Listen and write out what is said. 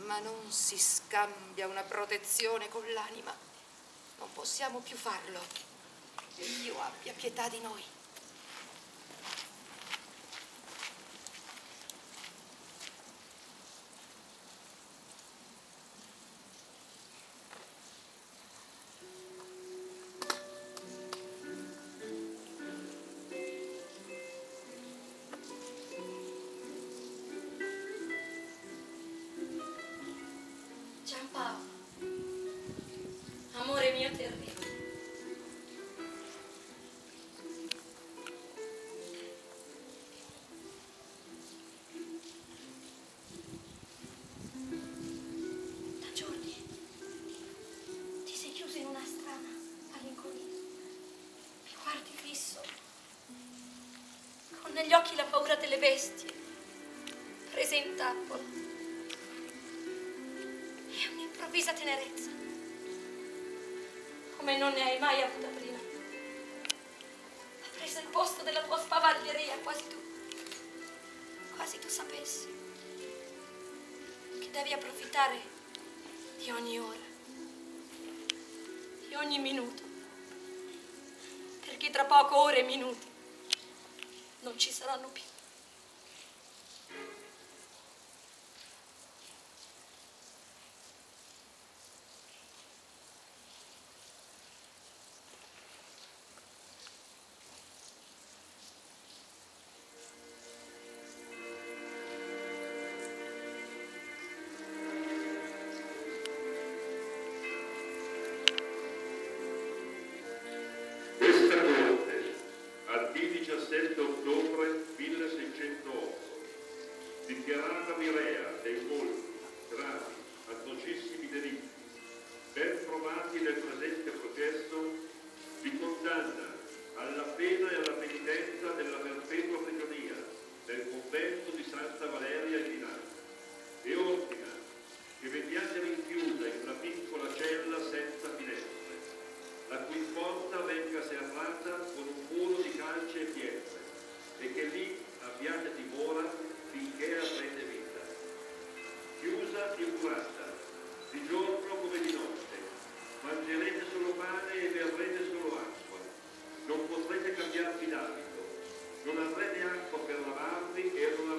Ma non si scambia una protezione con l'anima. Non possiamo più farlo. Dio abbia pietà di noi. Giampaolo, amore mio terribile. Da giorni ti sei chiuso in una strana malinconia. Mi guardi fisso, con negli occhi la paura delle bestie, prese in trappola. E un'improvvisa tenerezza, come non ne hai mai avuta prima. Ha preso il posto della tua spavalderia, quasi tu sapessi che devi approfittare di ogni ora, di ogni minuto, perché tra poco ore e minuti non ci saranno più. Questa corte, al D17 ottobre 1608, dichiarata Mirea dei molti, gravi, atrocissimi delitti, ben provati nel presente processo, vi condanna alla pena e alla penitenza della perpetua prigionia nel convento di Santa Valeria in Milano e ordina che veniate rinchiusa in una piccola cella senza finestre, la cui porta venga serrata con un muro di calce e pietre, e che lì abbiate dimora finché avrete vita. Chiusa e curata, di giorno come di notte, mangerete solo pane e berrete solo acqua, non potrete cambiarvi d'abito, non avrete acqua per lavarvi e non